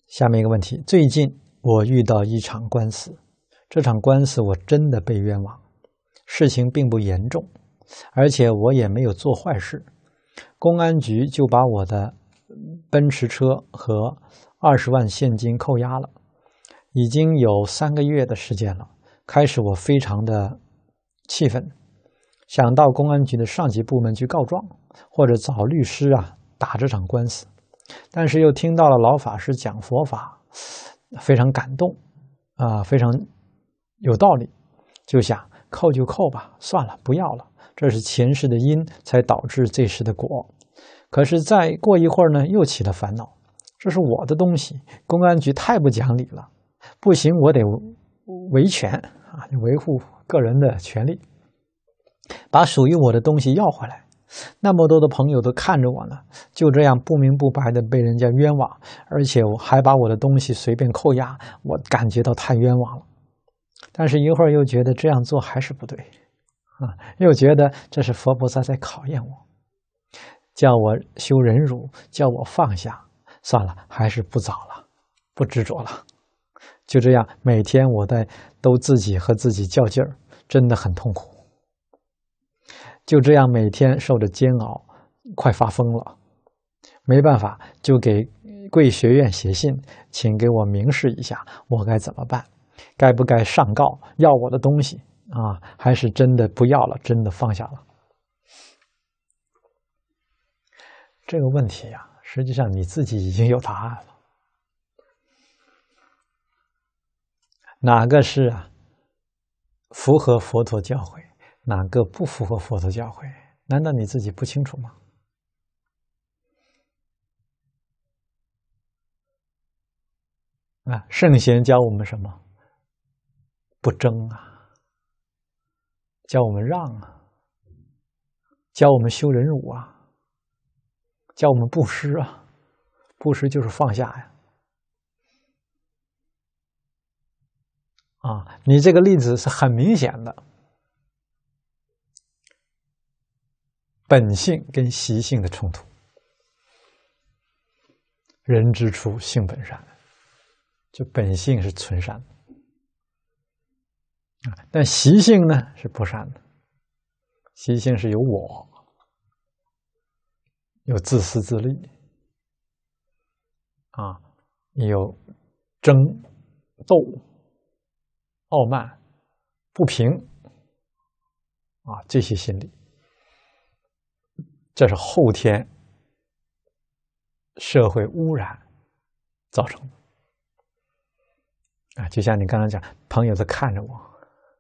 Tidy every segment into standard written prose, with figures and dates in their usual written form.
下面一个问题，最近我遇到一场官司，这场官司我真的被冤枉，事情并不严重，而且我也没有做坏事，公安局就把我的奔驰车和20万现金扣押了，已经有3个月的时间了。开始我非常的气愤，想到公安局的上级部门去告状，或者找律师打这场官司。但是又听到了老法师讲佛法，非常感动非常有道理，就想扣就扣吧，算了，不要了，这是前世的因才导致这世的果。可是再过一会儿呢，又起了烦恼，这是我的东西，公安局太不讲理了，不行，我得维权维护个人的权利，把属于我的东西要回来。那么多的朋友都看着我呢，就这样不明不白的被人家冤枉，而且我还把我的东西随便扣押，我感觉到太冤枉了。但是一会儿又觉得这样做还是不对又觉得这是佛菩萨在考验我，叫我修忍辱，叫我放下，算了，还是不早了，不执着了。就这样每天我都自己和自己较劲儿，真的很痛苦。就这样每天受着煎熬，快发疯了。没办法，就给贵学院写信，请给我明示一下我该怎么办，该不该上告要我的东西还是真的不要了，真的放下了。这个问题实际上你自己已经有答案了。哪个是符合佛陀教诲，哪个不符合佛陀教诲？难道你自己不清楚吗？圣贤教我们什么？不争教我们让教我们修忍辱教我们布施布施就是放下你这个例子是很明显的，本性跟习性的冲突。人之初，性本善，就本性是纯善的但习性呢是不善的，习性是有我，有自私自利有争斗、傲慢、不平这些心理，这是后天社会污染造成的就像你刚才讲，朋友在看着我，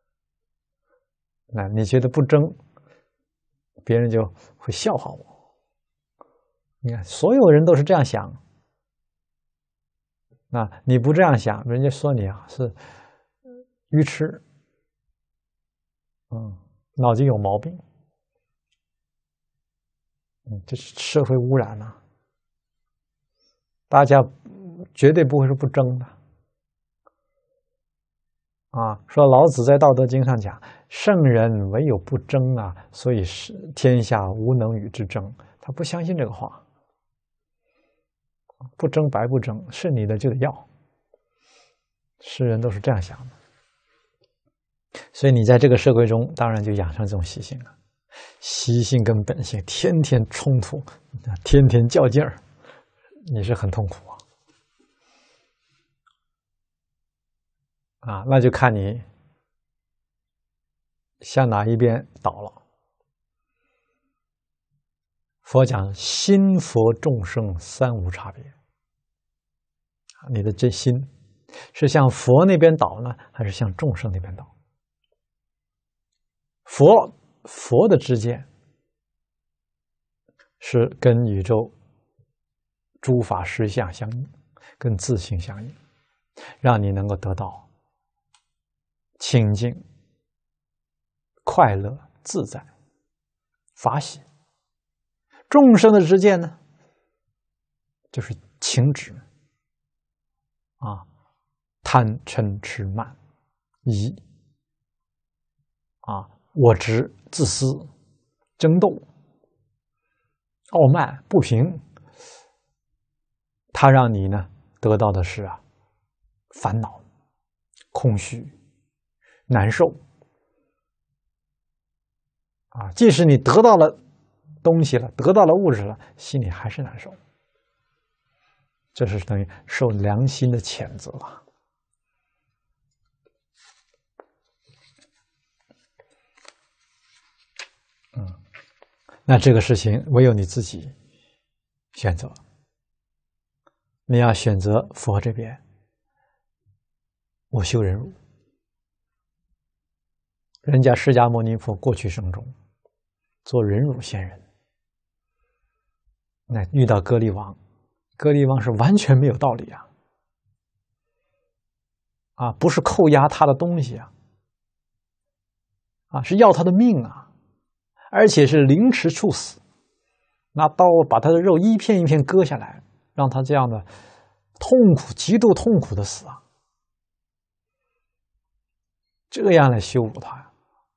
你觉得不争，别人就会笑话我。你看，所有人都是这样想，你不这样想，人家说你是愚痴，脑筋有毛病，这是社会污染大家绝对不会是不争的说老子在《道德经》上讲，圣人唯有不争所以是天下无能与之争。他不相信这个话，不争白不争，是你的就得要。世人都是这样想的，所以你在这个社会中，当然就养成这种习性了。习性跟本性天天冲突，天天较劲儿，你是很痛苦那就看你向哪一边倒了。佛讲心佛众生三无差别，你的这心是向佛那边倒呢，还是向众生那边倒？佛的知见是跟宇宙诸法实相相应，跟自性相应，让你能够得到清净、快乐、自在、法喜。众生的知见呢，就是情执贪嗔痴慢疑我执、自私、争斗、傲慢、不平，它让你呢得到的是烦恼、空虚、难受即使你得到了东西了，得到了物质了，心里还是难受。这是等于受良心的谴责那这个事情唯有你自己选择。你要选择佛这边，我修忍辱。人家释迦牟尼佛过去生中做忍辱仙人，那遇到割力王，割力王是完全没有道理不是扣押他的东西是要他的命而且是凌迟处死，拿刀把他的肉一片一片割下来，让他这样的痛苦、极度痛苦的死这样来羞辱他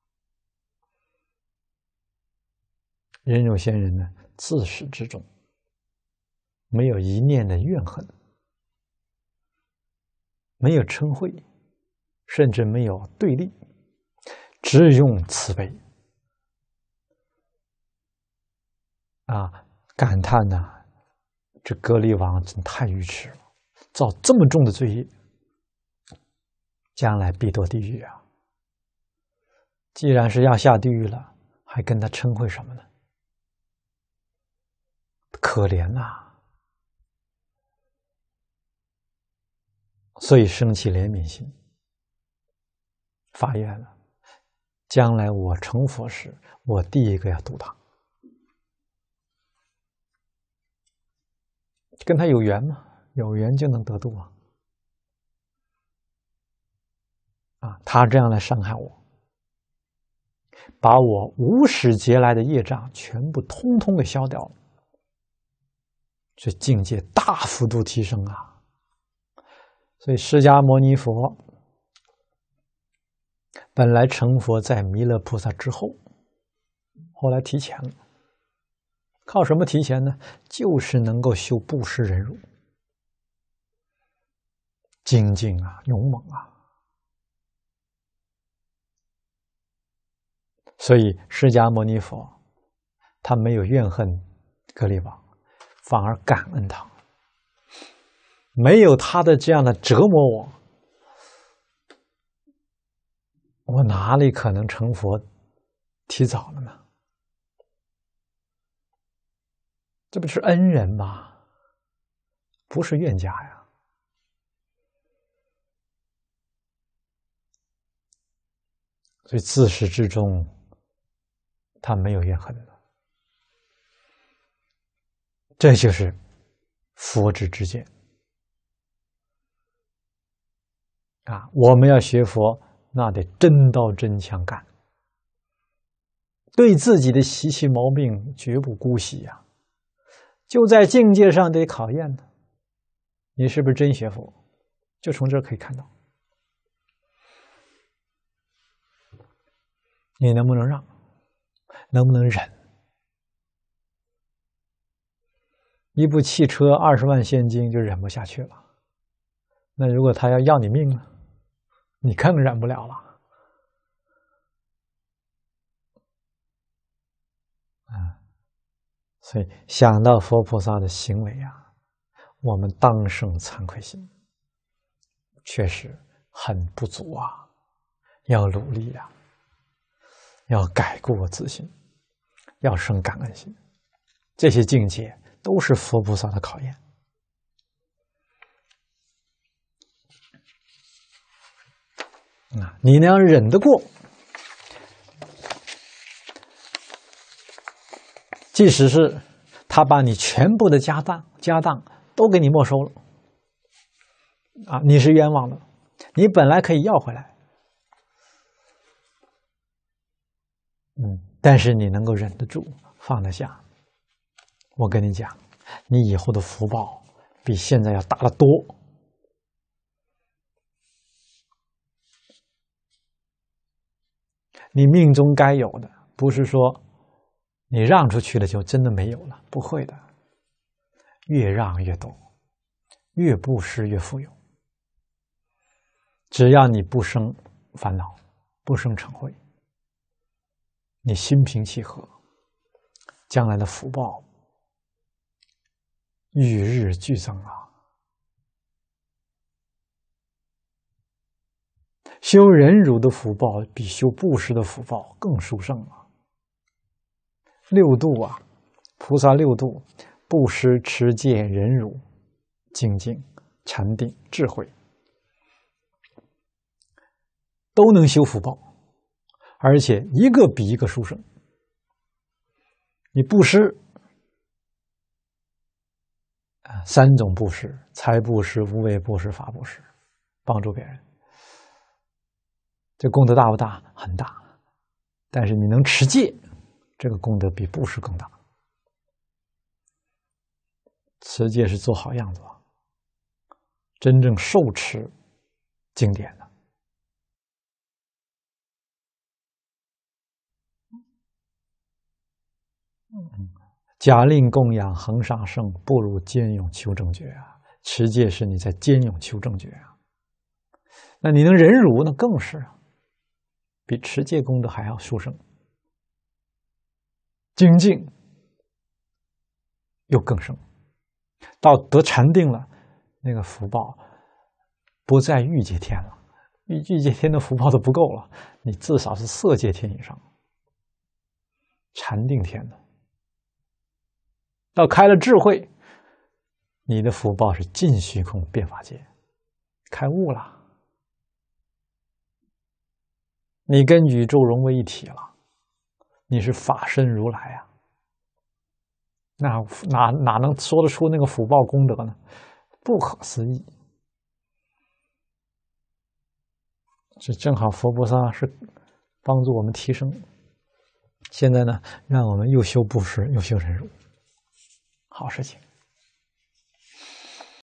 忍辱仙人呢，自始至终没有一念的怨恨，没有嗔恚，甚至没有对立，只用慈悲感叹这割力王真太愚痴了，造这么重的罪业，将来必堕地狱既然是要下地狱了，还跟他嗔恚什么呢？可怜所以生起怜悯心，发愿了，将来我成佛时，我第一个要度他。跟他有缘吗？有缘就能得度他这样来伤害我，把我无始劫来的业障全部通通给消掉了，这境界大幅度提升所以释迦牟尼佛本来成佛在弥勒菩萨之后，后来提前了。靠什么提前呢？就是能够修布施忍辱，精进勇猛所以释迦牟尼佛他没有怨恨割力王，反而感恩他。没有他的这样的折磨我哪里可能成佛提早了呢？这不是恩人吗？不是冤家呀。所以自始至终他没有怨恨了，这就是佛之知见我们要学佛，那得真刀真枪干，对自己的习气毛病绝不姑息就在境界上得考验呢。你是不是真学佛？就从这儿可以看到，你能不能让，能不能忍？一部汽车20万现金就忍不下去了，那如果他要你命呢？你更忍不了了所以想到佛菩萨的行为我们当生惭愧心，确实很不足要努力要改过自新，要生感恩心。这些境界都是佛菩萨的考验你能忍得过，即使是他把你全部的家当都给你没收了你是冤枉的，你本来可以要回来但是你能够忍得住，放得下，我跟你讲，你以后的福报比现在要大得多。你命中该有的，不是说你让出去了就真的没有了，不会的，越让越多， 越布施越富有。只要你不生烦恼，不生嗔恚，你心平气和，将来的福报与日俱增啊！修忍辱的福报比修布施的福报更殊胜啊！六度啊，菩萨六度：布施、持戒、忍辱、精进、禅定、智慧，都能修福报，而且一个比一个殊胜。你布施三种布施：财布施、无为布施、法布施，帮助别人，这功德大不大？很大。但是你能持戒，这个功德比布施更大。持戒是做好样子啊，真正受持经典的。假令供养恒沙圣，不如坚勇求正觉啊！持戒是你在坚勇求正觉啊。那你能忍辱，那更是啊，比持戒功德还要殊胜。精进又更胜，到得禅定了，那个福报不在欲界天了，欲界天的福报都不够了，你至少是色界天以上，禅定天的。到开了智慧，你的福报是尽虚空遍法界，开悟了，你跟宇宙融为一体了，你是法身如来啊！那哪能说得出那个福报功德呢？不可思议。这正好佛菩萨是帮助我们提升。现在呢，让我们又修布施，又修忍辱，好事情。